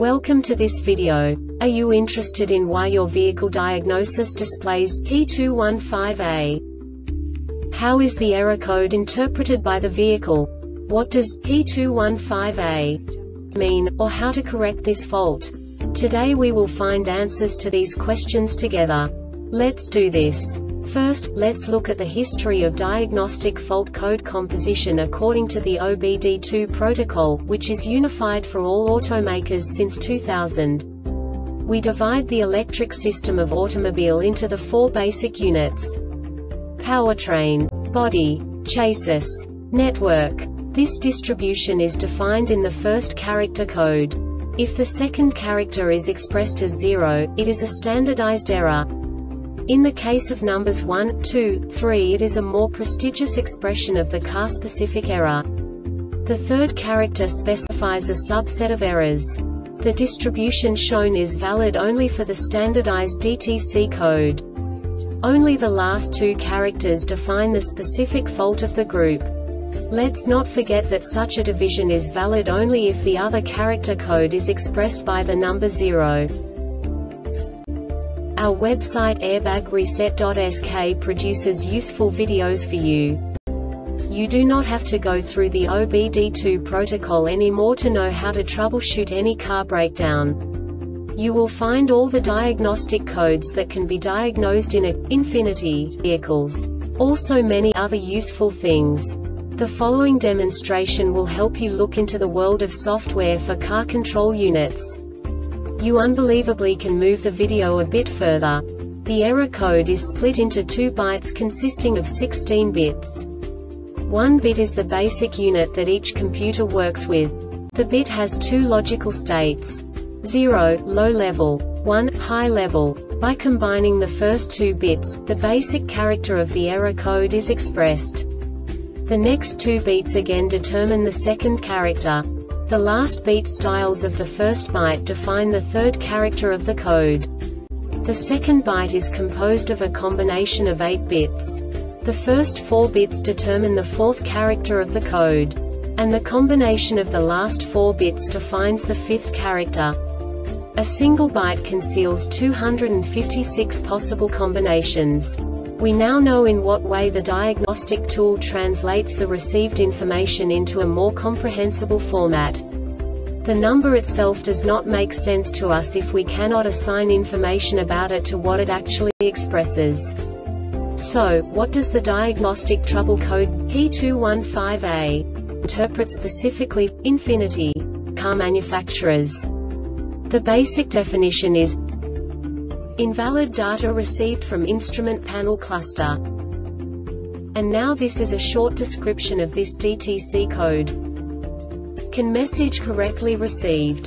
Welcome to this video. Are you interested in why your vehicle diagnosis displays P215A? How is the error code interpreted by the vehicle? What does P215A mean, or how to correct this fault? Today we will find answers to these questions together. Let's do this. First, let's look at the history of diagnostic fault code composition according to the OBD2 protocol, which is unified for all automakers since 2000. We divide the electric system of automobile into the four basic units: powertrain, body, chassis, network. This distribution is defined in the first character code. If the second character is expressed as 0, it is a standardized error. In the case of numbers 1, 2, 3, it is a more prestigious expression of the car-specific error. The third character specifies a subset of errors. The distribution shown is valid only for the standardized DTC code. Only the last two characters define the specific fault of the group. Let's not forget that such a division is valid only if the other character code is expressed by the number 0. Our website airbagreset.sk produces useful videos for you. You do not have to go through the OBD2 protocol anymore to know how to troubleshoot any car breakdown. You will find all the diagnostic codes that can be diagnosed in Infiniti vehicles. Also many other useful things. The following demonstration will help you look into the world of software for car control units. You unbelievably can move the video a bit further. The error code is split into 2 bytes consisting of 16 bits. 1 bit is the basic unit that each computer works with. The bit has 2 logical states: 0, low level, 1, high level. By combining the first 2 bits, the basic character of the error code is expressed. The next 2 beats again determine the second character. The last beat styles of the first byte define the third character of the code. The second byte is composed of a combination of 8 bits. The first 4 bits determine the fourth character of the code. And the combination of the last 4 bits defines the fifth character. A single byte conceals 256 possible combinations. We now know in what way the diagnostic tool translates the received information into a more comprehensible format. The number itself does not make sense to us if we cannot assign information about it to what it actually expresses. So, what does the diagnostic trouble code P215A interpret specifically for Infiniti car manufacturers? The basic definition is invalid data received from instrument panel cluster. And now this is a short description of this DTC code. Can message correctly received.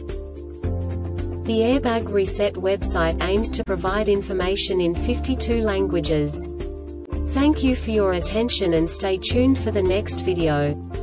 The Airbag Reset website aims to provide information in 52 languages. Thank you for your attention and stay tuned for the next video.